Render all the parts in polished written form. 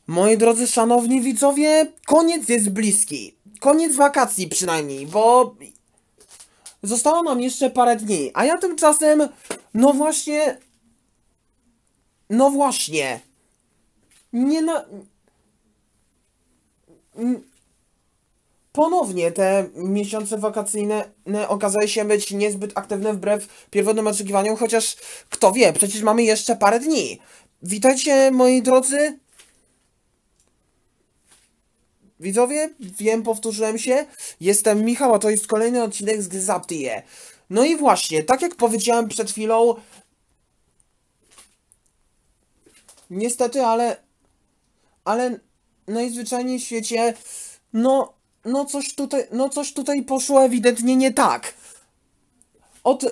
Moi drodzy, szanowni widzowie, koniec jest bliski. Koniec wakacji przynajmniej, bo zostało nam jeszcze parę dni, a ja tymczasem, no właśnie, no właśnie, nie na... Ponownie te miesiące wakacyjne okazały się być niezbyt aktywne wbrew pierwotnym oczekiwaniom, chociaż kto wie, przecież mamy jeszcze parę dni. Witajcie, moi drodzy. Widzowie, wiem, powtórzyłem się. Jestem Michał, a to jest kolejny odcinek z Gzaptie. No i właśnie, tak jak powiedziałem przed chwilą, niestety, ale najzwyczajniej w świecie, coś tutaj poszło ewidentnie nie tak. Od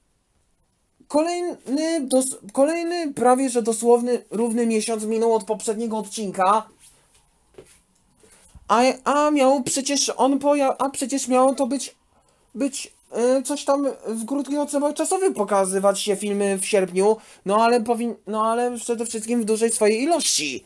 kolejny prawie że dosłowny równy miesiąc minął od poprzedniego odcinka. A miał przecież a przecież miało to być coś tam w krótkiej odstępach czasowych pokazywać się filmy w sierpniu, no ale przede wszystkim w dużej swojej ilości.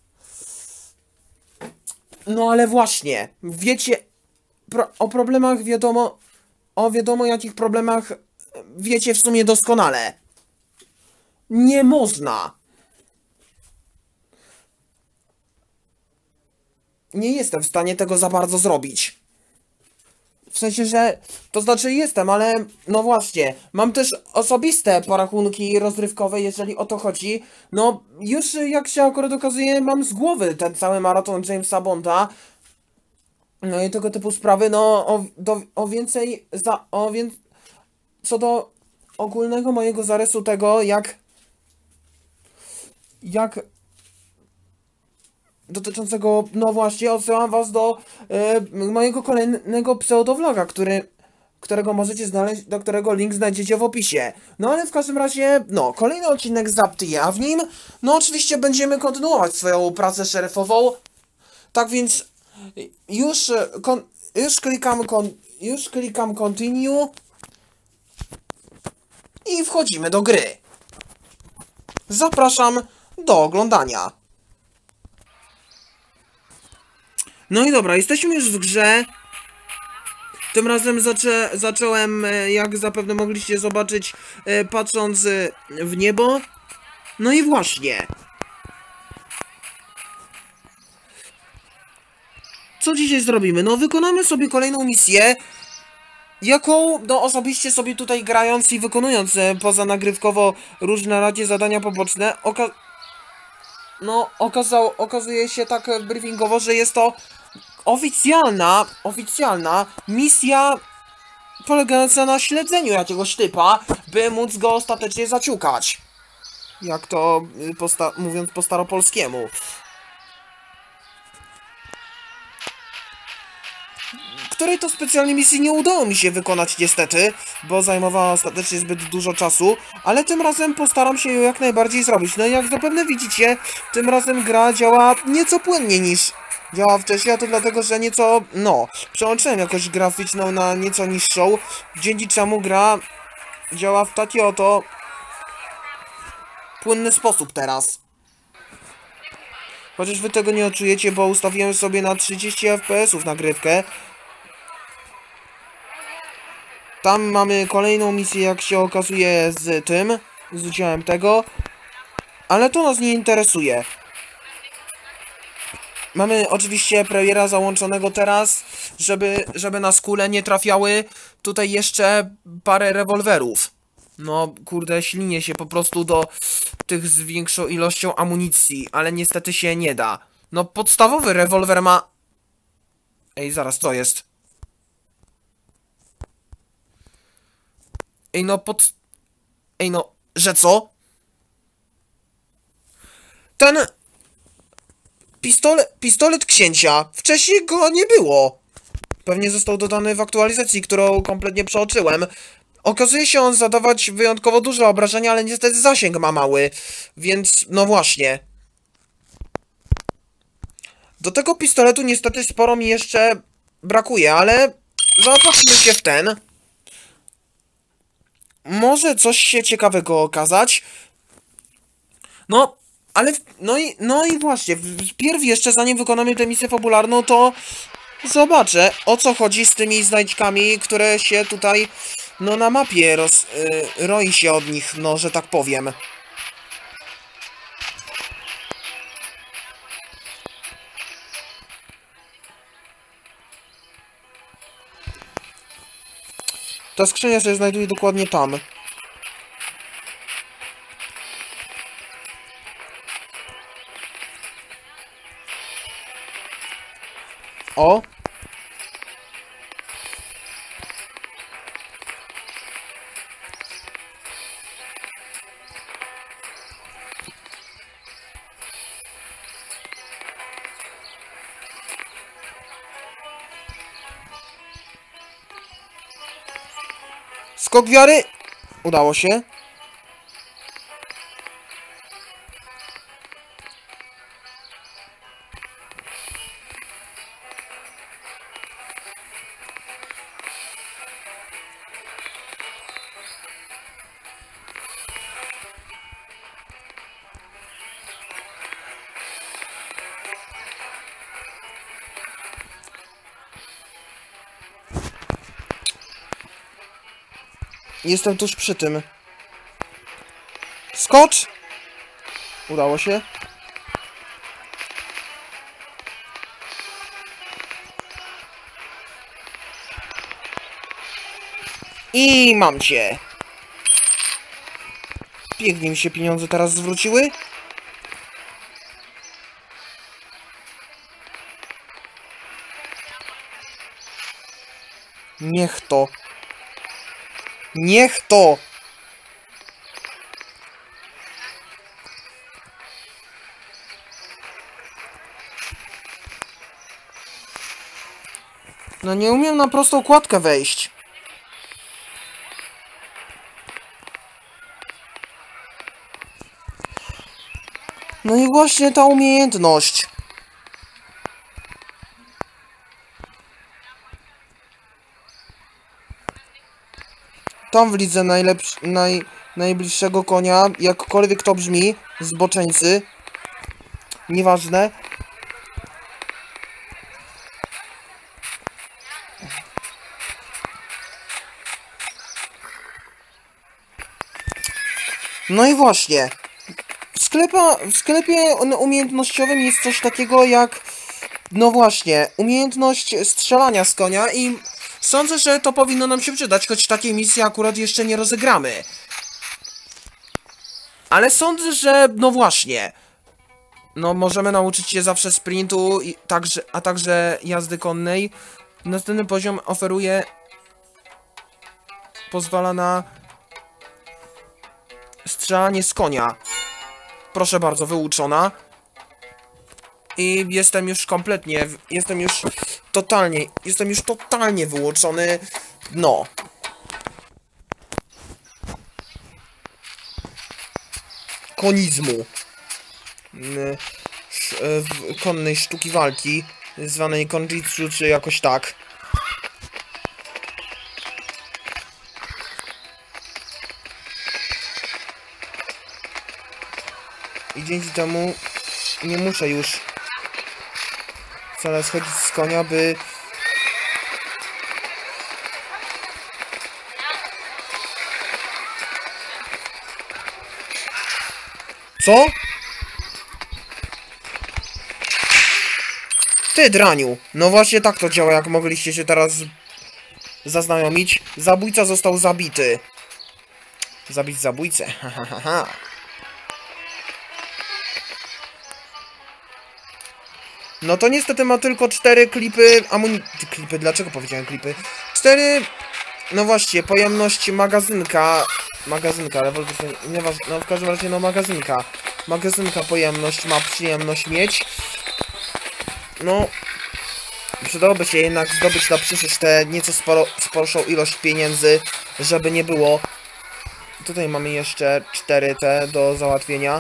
No ale właśnie, wiecie, o problemach wiadomo jakich problemach wiecie w sumie doskonale. Nie można. Nie jestem w stanie tego za bardzo zrobić. W sensie, że... To znaczy jestem, ale... No właśnie. Mam też osobiste porachunki rozrywkowe, jeżeli o to chodzi. No, już jak się akurat okazuje, mam z głowy ten cały maraton Jamesa Bonda. No i tego typu sprawy, no... O więcej... Co do ogólnego mojego zarysu tego, jak dotyczącego, no właśnie, odsyłam was do mojego kolejnego pseudovloga, którego możecie znaleźć, do którego link znajdziecie w opisie. No ale w każdym razie, no, kolejny odcinek z Zaptii, a w nim, no oczywiście będziemy kontynuować swoją pracę szeryfową. Tak więc już, już klikam continue i wchodzimy do gry. Zapraszam do oglądania. No i dobra, jesteśmy już w grze. Tym razem zacząłem, jak zapewne mogliście zobaczyć, patrząc w niebo. No i właśnie. Co dzisiaj zrobimy? No wykonamy sobie kolejną misję, jaką, no osobiście sobie tutaj grając i wykonując pozanagrywkowo różne radzie zadania poboczne, okazuje się tak briefingowo, że jest to oficjalna misja polegająca na śledzeniu jakiegoś typa, by móc go ostatecznie zaciukać. Jak to mówiąc po staropolskiemu. Której to specjalnie misji nie udało mi się wykonać niestety, bo zajmowała ostatecznie zbyt dużo czasu, ale tym razem postaram się ją jak najbardziej zrobić. No i jak zapewne widzicie, tym razem gra działa nieco płynniej niż działa wcześniej, a to dlatego, że nieco, przełączyłem jakość graficzną na nieco niższą, dzięki czemu gra działa w taki oto płynny sposób teraz. Chociaż wy tego nie odczujecie, bo ustawiłem sobie na 30 FPS nagrywkę. Tam mamy kolejną misję, jak się okazuje, z udziałem tego. Ale to nas nie interesuje. Mamy oczywiście premiera załączonego teraz, żeby nas kule nie trafiały. Tutaj jeszcze parę rewolwerów. No, kurde, ślinię się po prostu do tych z większą ilością amunicji, ale niestety się nie da. No, podstawowy rewolwer ma... Ej, zaraz, co jest? Ej, no, że co? Ten... Pistolet księcia. Wcześniej go nie było. Pewnie został dodany w aktualizacji, którą kompletnie przeoczyłem. Okazuje się on zadawać wyjątkowo duże obrażenia, ale niestety zasięg ma mały. Więc, no właśnie. Do tego pistoletu niestety sporo mi jeszcze brakuje, ale zaopatrzmy się w ten. Może coś się ciekawego okazać. No, Ale, no i właśnie, wpierw jeszcze zanim wykonamy tę misję fabularną, to zobaczę, o co chodzi z tymi znajdźkami, które się tutaj, no na mapie roi się od nich, no, że tak powiem. Ta skrzynia się znajduje dokładnie tam. O! Skok wiary! Udało się. Jestem tuż przy tym. Skocz! Udało się. I mam cię. Pięknie mi się pieniądze teraz zwróciły. Niech to. Niech to! No nie umiem na prostą kładkę wejść. No i właśnie ta umiejętność. Tam w lidze najbliższego konia, jakkolwiek to brzmi, zboczeńcy. Nieważne. No i właśnie. W sklepie umiejętnościowym jest coś takiego jak... No właśnie, umiejętność strzelania z konia i sądzę, że to powinno nam się przydać, choć takiej misji akurat jeszcze nie rozegramy. Ale sądzę, że... No właśnie. No możemy nauczyć się zawsze sprintu, a także jazdy konnej. Następny poziom oferuje... Pozwala na... strzelanie z konia. Proszę bardzo, wyuczona. I jestem już kompletnie, jestem już totalnie wyuczony, no. Konizmu. Konnej sztuki walki, zwanej konjitsu, czy jakoś tak. I dzięki temu nie muszę już wcale schodzić z konia, by... Co? Ty, draniu! No właśnie tak to działa, jak mogliście się teraz zaznajomić. Zabójca został zabity. Zabić zabójcę, ha ha ha ha. No to niestety ma tylko 4 klipy klipy, dlaczego powiedziałem klipy? 4... No właśnie, pojemność magazynka... Magazynka, rewolwer... No w każdym razie, no magazynka. Magazynka pojemność ma przyjemność mieć. No... Przydałoby się jednak zdobyć na przyszłość tę nieco sporszą ilość pieniędzy, żeby nie było. Tutaj mamy jeszcze 4 te do załatwienia.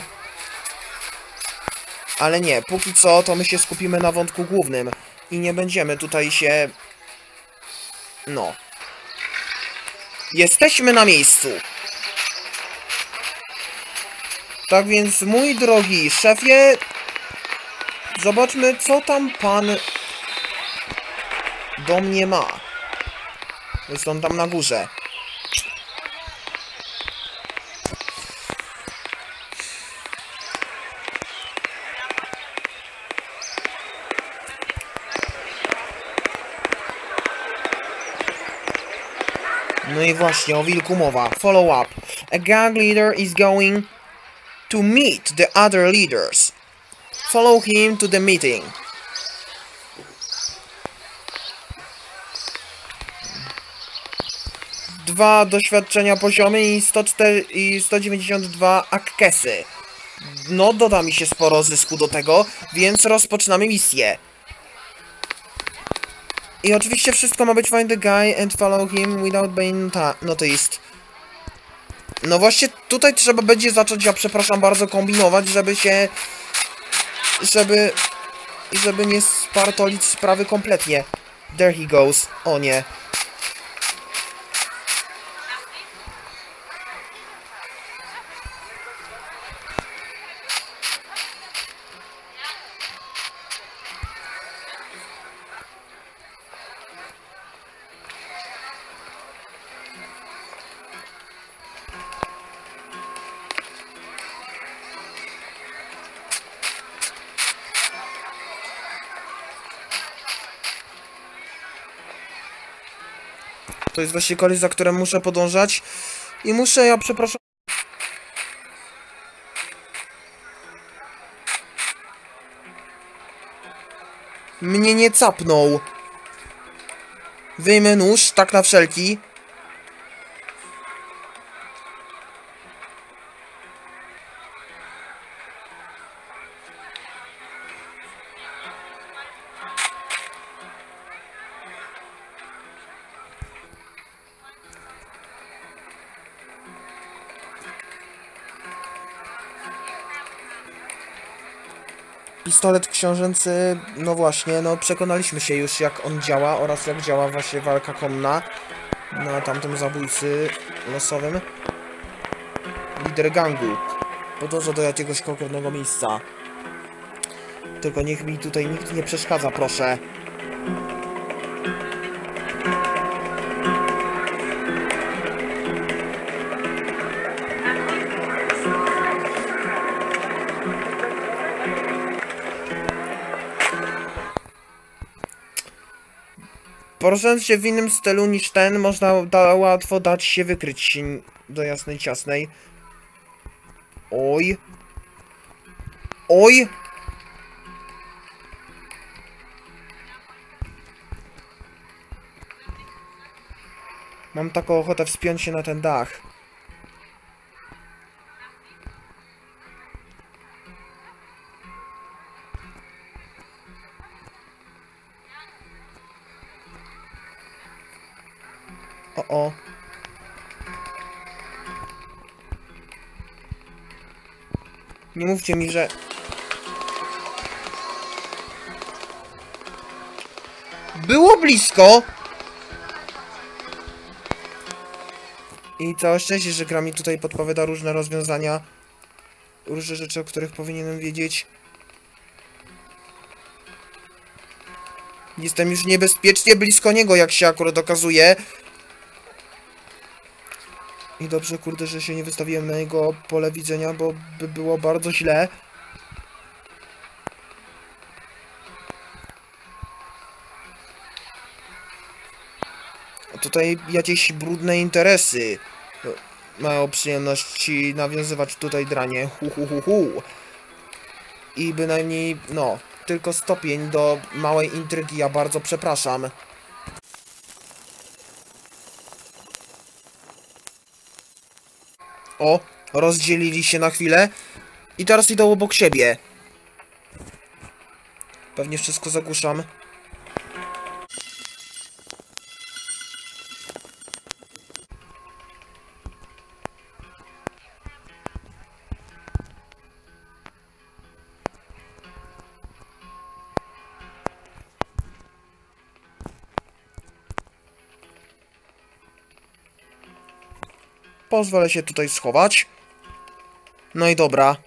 Ale nie, póki co to my się skupimy na wątku głównym i nie będziemy tutaj się... No. Jesteśmy na miejscu. Tak więc, mój drogi szefie, zobaczmy, co tam pan do mnie ma. Jest on tam na górze. No i właśnie, o wilku mowa. Follow up. A gang leader is going to meet the other leaders. Follow him to the meeting. Dwa doświadczenia poziomy i 104 i 192 akkesy. No, doda mi się sporo zysku do tego, więc rozpoczynamy misję. I oczywiście wszystko ma być find the guy and follow him without being noticed. No właśnie, tutaj trzeba będzie zacząć, ja przepraszam bardzo, kombinować, żeby się... Żeby nie spartolić sprawy kompletnie. There he goes. O nie. To jest właśnie koleś, za którym muszę podążać. I muszę, ja przepraszam... Mnie nie capnął. Wyjmę nóż, tak na wszelki. Pistolet książęcy, no właśnie, no przekonaliśmy się już, jak on działa oraz jak działa właśnie walka konna na tamtym zabójcy losowym. Lider gangu podąża do jakiegoś konkretnego miejsca. Tylko niech mi tutaj nikt nie przeszkadza, proszę. Poruszając się w innym stylu niż ten, można łatwo dać się wykryć do jasnej ciasnej. Oj. Oj! Mam taką ochotę wspiąć się na ten dach. O. Nie mówcie mi, że... Było blisko! I całe szczęście, że gra mi tutaj podpowiada różne rozwiązania. Różne rzeczy, o których powinienem wiedzieć. Jestem już niebezpiecznie blisko niego, jak się akurat okazuje. I dobrze, kurde, że się nie wystawiłem na jego pole widzenia, bo by było bardzo źle. A tutaj jakieś brudne interesy mają przyjemność nawiązywać tutaj dranie. I bynajmniej, no, tylko stopień do małej intrygi, ja bardzo przepraszam. O, rozdzielili się na chwilę i teraz idą obok siebie. Pewnie wszystko zagłuszam. Pozwolę się tutaj schować. No i dobra.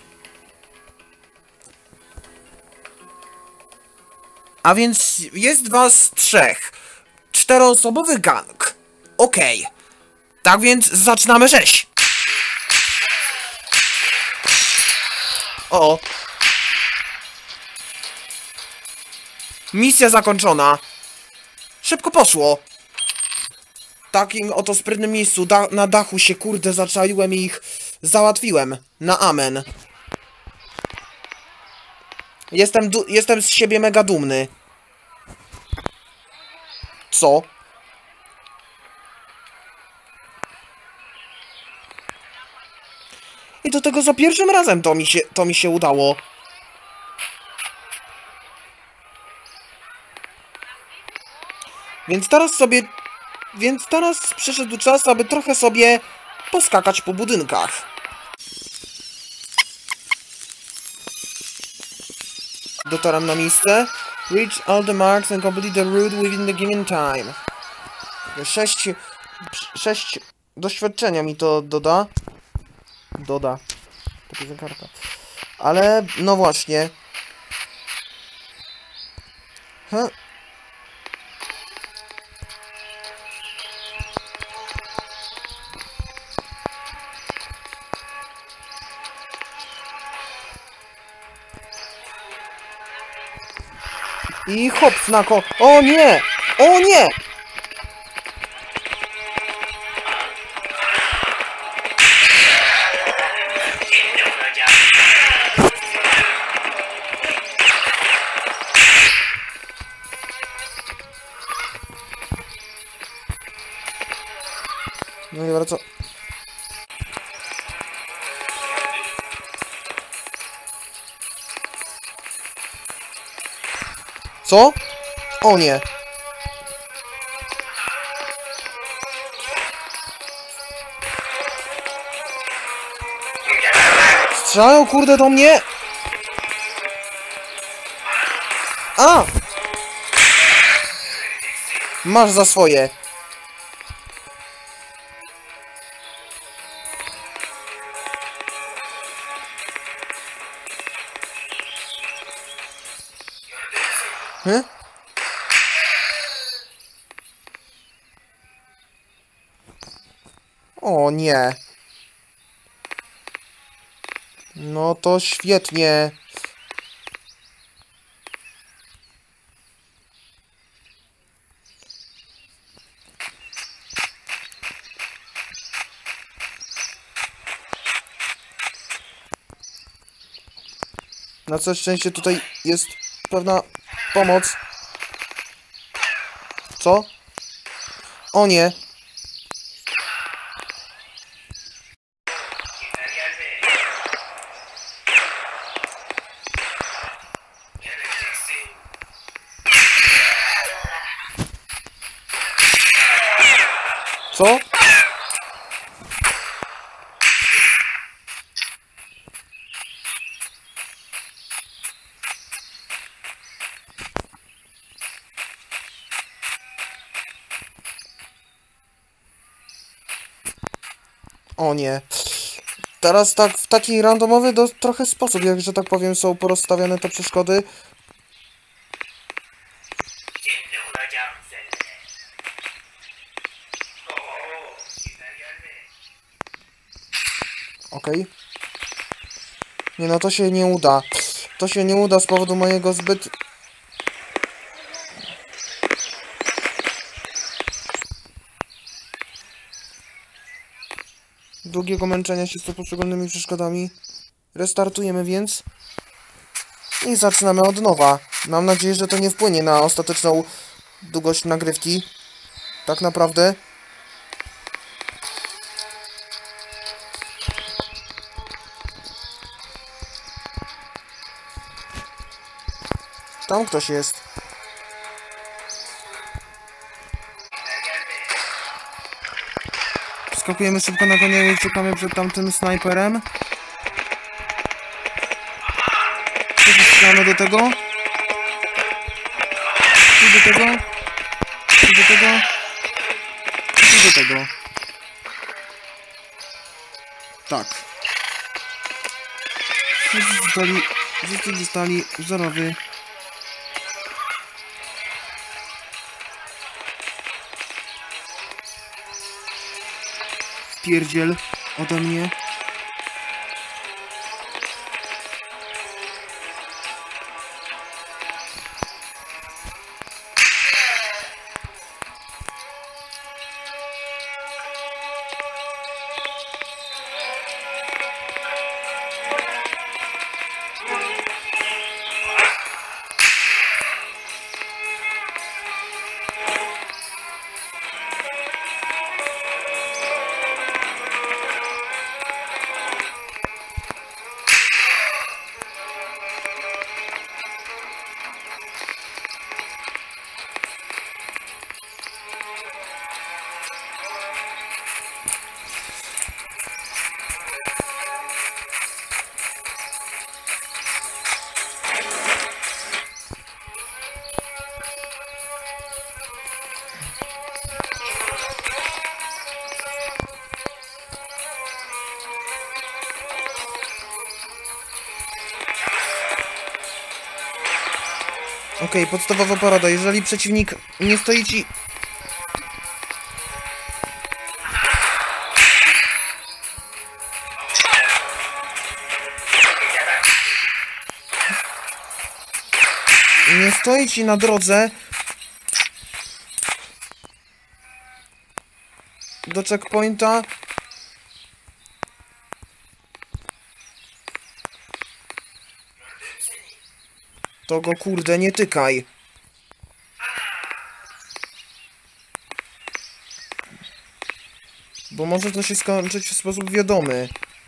A więc jest was 3. 4-osobowy gang. Okej. Tak więc zaczynamy rzeź. O. Misja zakończona. Szybko poszło. W takim oto sprytnym miejscu na dachu się kurde zaczaiłem i ich załatwiłem. Na amen. Jestem z siebie mega dumny. Co? I do tego za pierwszym razem to mi się udało. Więc teraz przyszedł czas, aby trochę sobie poskakać po budynkach. Dotarłem na miejsce. Reach all the marks and complete the route within the given time. 6 doświadczenia mi to doda. To jest karta. Ale, no właśnie. I hop, znako. O nie! O nie! No i bardzo. Co? O nie. Strzelają kurde do mnie. A! Masz za swoje. O nie. No to świetnie. Na całe szczęście tutaj jest pewna pomoc. Co? O nie. Co? O nie. Teraz tak w taki randomowy trochę sposób, jak że tak powiem, są porozstawiane te przeszkody. Okej. Nie no, to się nie uda. To się nie uda z powodu mojego zbyt... długiego męczenia się z poszczególnymi przeszkodami. Restartujemy więc. I zaczynamy od nowa. Mam nadzieję, że to nie wpłynie na ostateczną długość nagrywki. Tak naprawdę. Tam ktoś jest. Skakujemy szybko na konia i uciekamy przed tamtym snajperem. Strzelamy do tego. I do tego. I do tego. I do tego. Tak. Wszyscy dostali wzorowy. Pierdziel ode mnie. Okej, podstawowa porada. Jeżeli przeciwnik nie stoi ci... Nie stoi ci na drodze do checkpointa, to go kurde nie tykaj. Bo może to się skończyć w sposób wiadomy.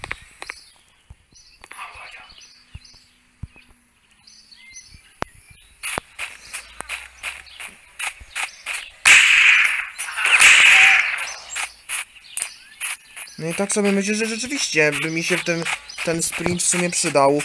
No i tak sobie myślę, że rzeczywiście by mi się ten sprint w sumie przydał.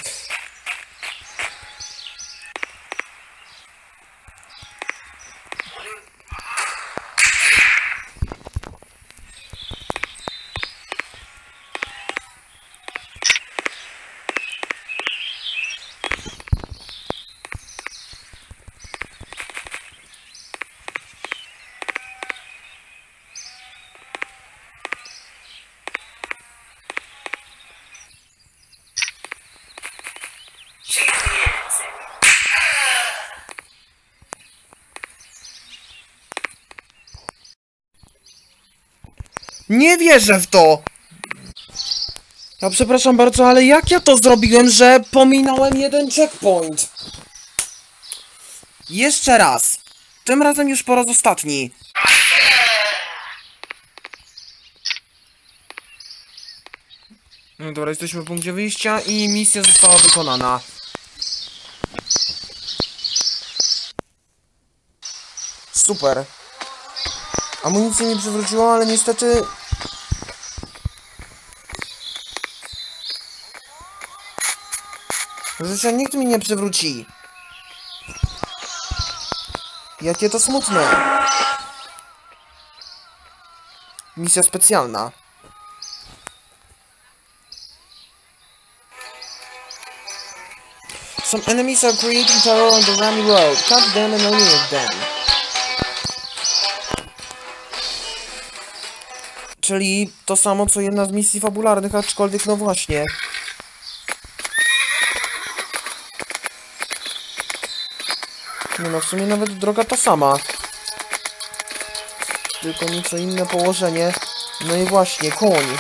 Nie wierzę w to! Ja przepraszam bardzo, ale jak ja to zrobiłem, że pominąłem jeden checkpoint? Jeszcze raz. Tym razem już po raz ostatni. No dobra, jesteśmy w punkcie wyjścia i misja została wykonana. Super. Amunicja mi przywróciła, ale niestety... Życia nikt mi nie przywróci. Jakie to smutne. Misja specjalna. Some enemies are creating terror on the Rami Road. Cut them and eliminate them. Czyli to samo co jedna z misji fabularnych, aczkolwiek no właśnie. Nie no, w sumie nawet droga ta sama. Tylko nieco inne położenie. No i właśnie, koń.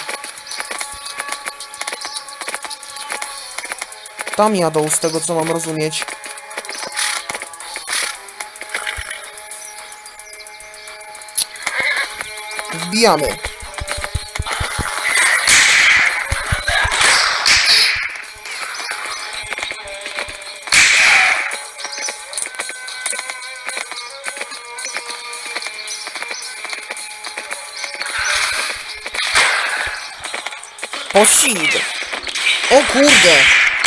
Tam jadą, z tego co mam rozumieć. Wbijamy. Pościg! O kurde!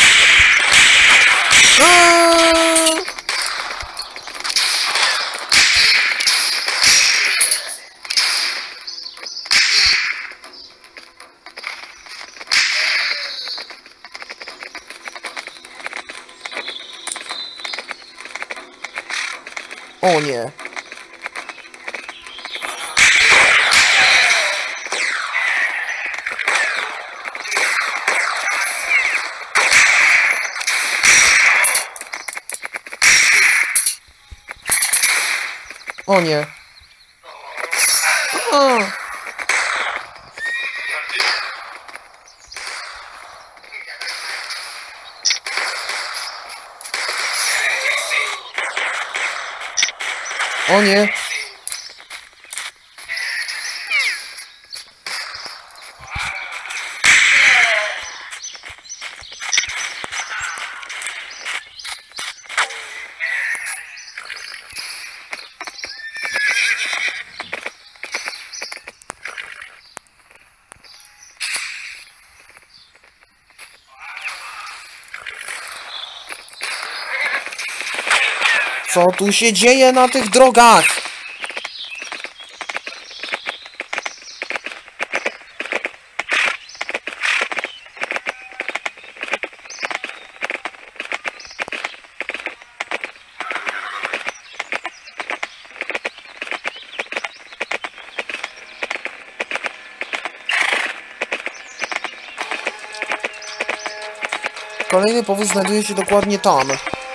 Aaaa! O nie. O nie. A. O nie. Co tu się dzieje na tych drogach? Kolejny powóz znajduje się dokładnie tam.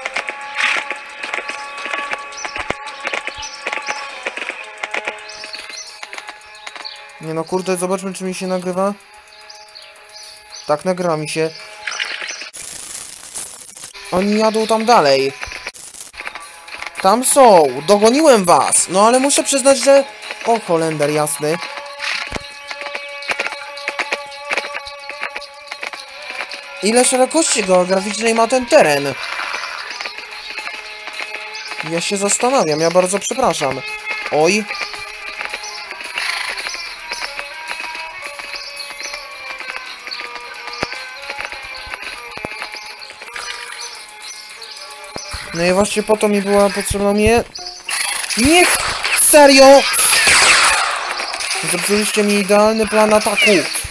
Nie no kurde, zobaczmy czy mi się nagrywa. Tak, nagrywa mi się. Oni jadą tam dalej. Tam są! Dogoniłem was! No ale muszę przyznać, że... O, Holender jasny. Ile szerokości geograficznej ma ten teren? Ja się zastanawiam, ja bardzo przepraszam. Oj. No i właśnie po to mi była potrzebna Niech! Serio! Zepsuliście mi idealny plan ataku.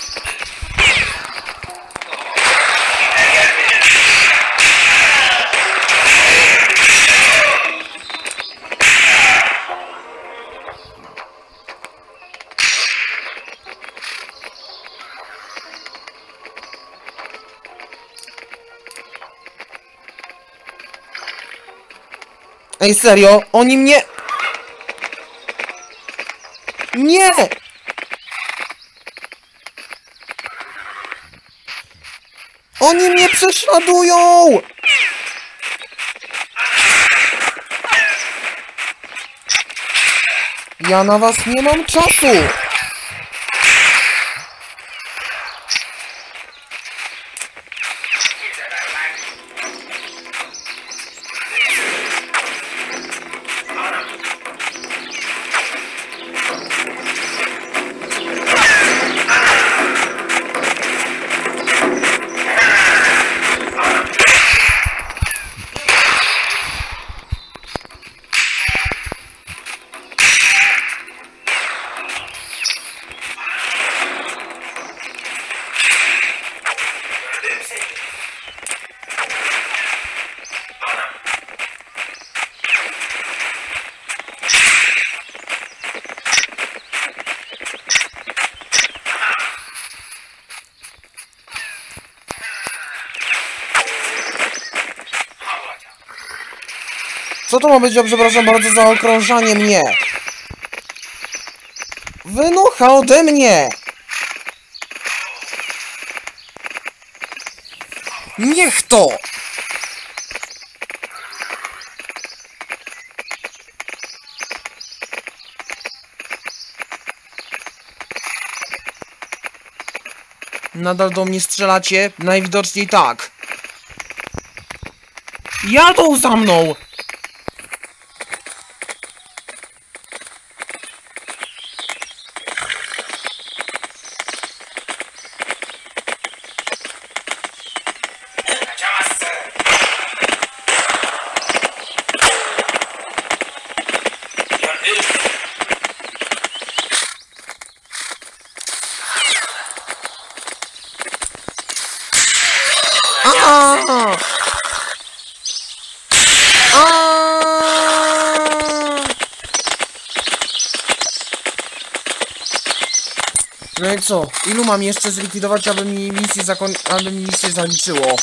Ej, serio? Oni mnie... Nie! Oni mnie prześladują! Ja na was nie mam czasu! Co to ma być, ja przepraszam bardzo za okrążanie mnie? Wynocha ode mnie! Niech to! Nadal do mnie strzelacie? Najwidoczniej tak. Jadą za mną! Ah! No i co? Ilu mam jeszcze zlikwidować, aby mi misję zaliczyło?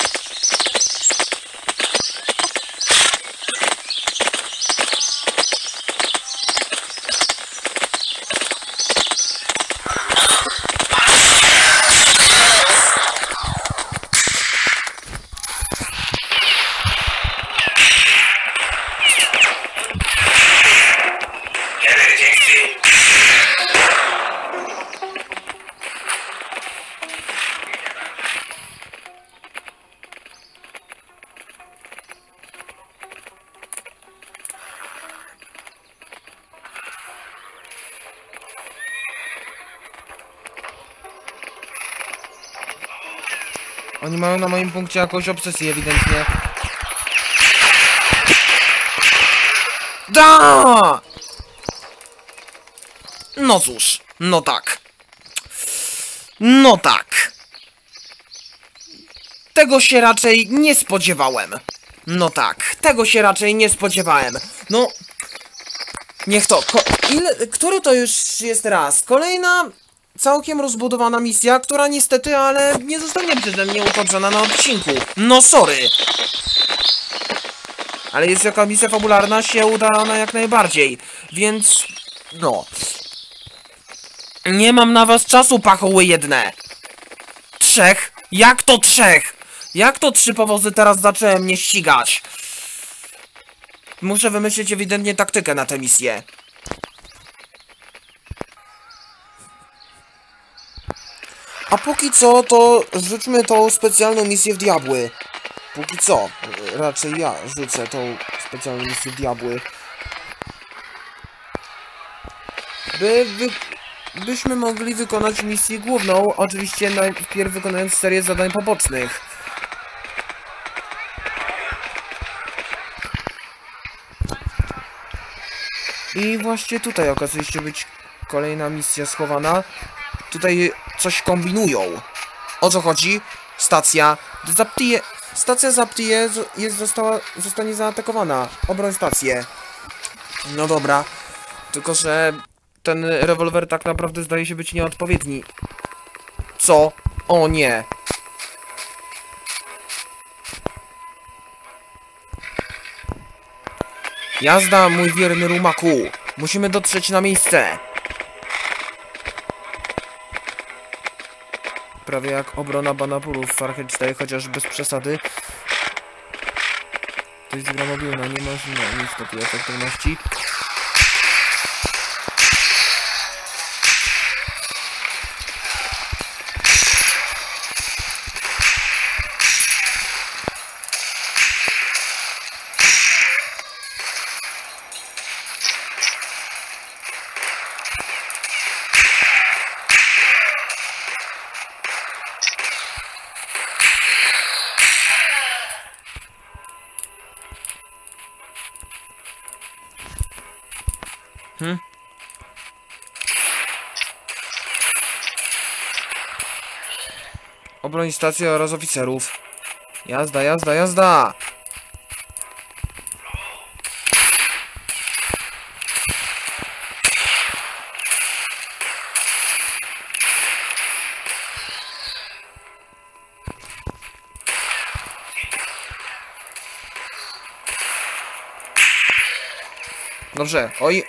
Oni mają na moim punkcie jakąś obsesję ewidentnie. Da! No cóż, no tak. No tak. Tego się raczej nie spodziewałem. No tak, tego się raczej nie spodziewałem. No... Niech to... Który to już jest raz? Kolejna... Całkiem rozbudowana misja, która niestety, ale nie zostanie przeze mnie ukończona na odcinku. No sorry. Ale jest jaka misja fabularna, się uda ona jak najbardziej. Więc... no. Nie mam na was czasu, pachoły jedne. 3? Jak to 3? Jak to 3 powozy teraz zaczęły mnie ścigać? Muszę wymyślić ewidentnie taktykę na tę misję. A póki co, to rzućmy tą specjalną misję w diabły. Póki co. Raczej ja rzucę tą specjalną misję w diabły. Byśmy mogli wykonać misję główną, oczywiście najpierw wykonując serię zadań pobocznych. I właśnie tutaj okazuje się być kolejna misja schowana. Tutaj coś kombinują. O co chodzi? Stacja Zaptie. Stacja Zaptie zostanie zaatakowana. Obroń stację. No dobra. Tylko że ten rewolwer tak naprawdę zdaje się być nieodpowiedni. Co? O nie. Jazda, mój wierny rumaku. Musimy dotrzeć na miejsce. Prawie jak obrona Banapurów w Far Cry 4, chociaż bez przesady. To jest gra mobilna, nie można niestety efektywności. Obroń stację oraz oficerów. Jazda, jazda, jazda! Dobrze, oj.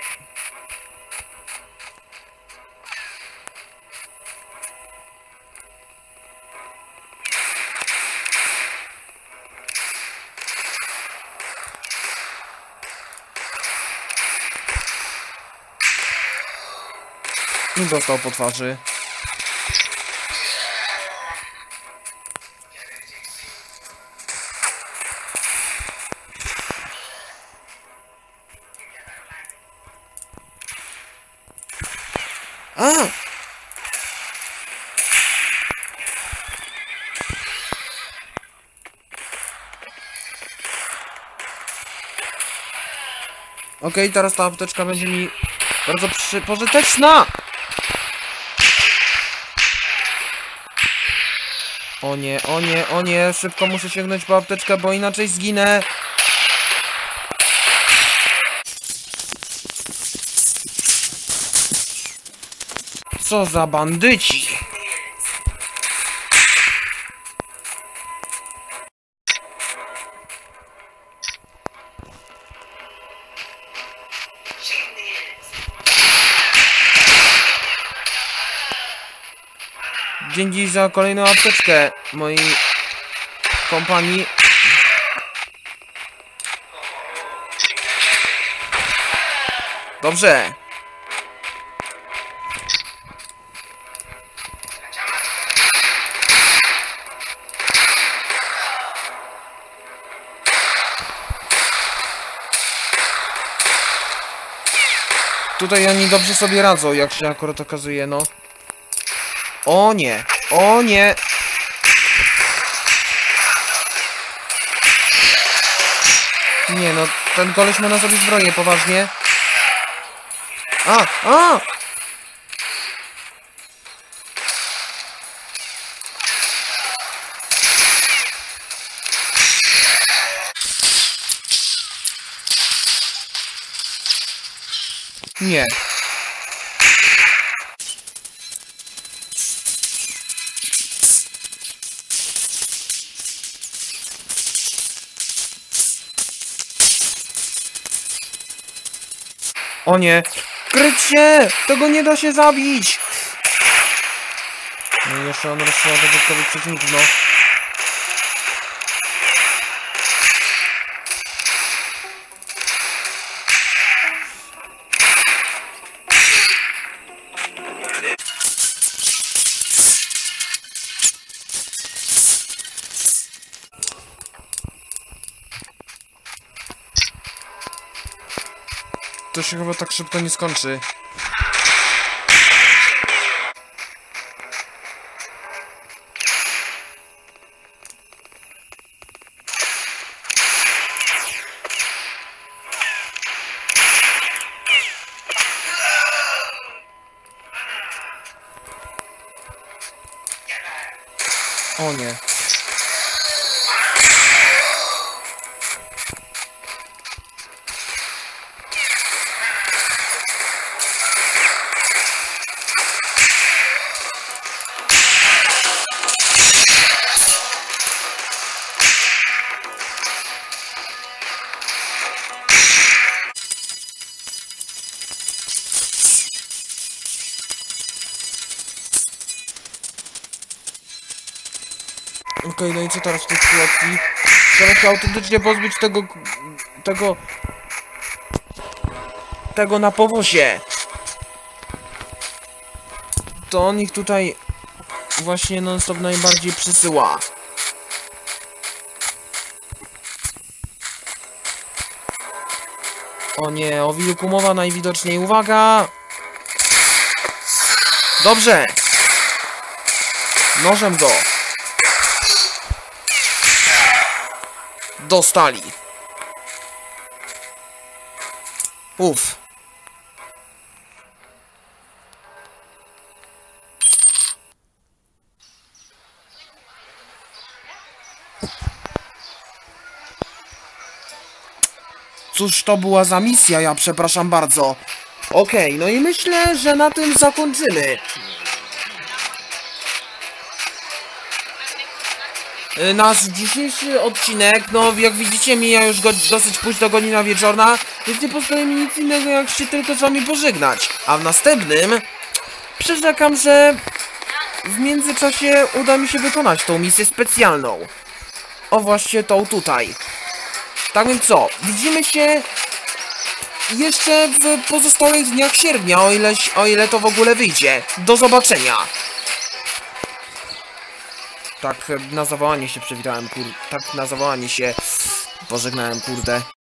I dostał po twarzy. A! Okej, teraz ta apteczka będzie mi bardzo pożyteczna! O nie, o nie, o nie, szybko muszę sięgnąć po apteczkę, bo inaczej zginę. Co za bandyci! Dzięki za kolejną apteczkę mojej kompanii. Dobrze. Tutaj oni dobrze sobie radzą, jak się akurat okazuje, no. O nie! O nie! Nie no, ten koleś ma na sobie zbroję, poważnie. A! Nie. O nie! Kryć się! Tego nie da się zabić! No i jeszcze on rozstrzela dodatkowych przeciwników, no. To się chyba tak szybko nie skończy. O nie. Okej, no i co teraz w tej sytuacji? Trzeba się autentycznie pozbyć tego na powozie. To on ich tutaj właśnie non-stop najbardziej przysyła. O nie, o wilku mowa najwidoczniej. Uwaga! Dobrze! Nożem go! Dostali. Uff. Cóż to była za misja, ja przepraszam bardzo. Okej, no i myślę, że na tym zakończymy. Nasz dzisiejszy odcinek, no jak widzicie mija już dosyć późno, godzina wieczorna, więc nie pozostaje mi nic innego jak się tylko z wami pożegnać. A w następnym przyrzekam, że w międzyczasie uda mi się wykonać tą misję specjalną. O właśnie tą tutaj. Tak więc co, widzimy się jeszcze w pozostałych dniach sierpnia, o ile to w ogóle wyjdzie. Do zobaczenia. Tak na zawołanie się przywitałem, tak na zawołanie się pożegnałem, kurde.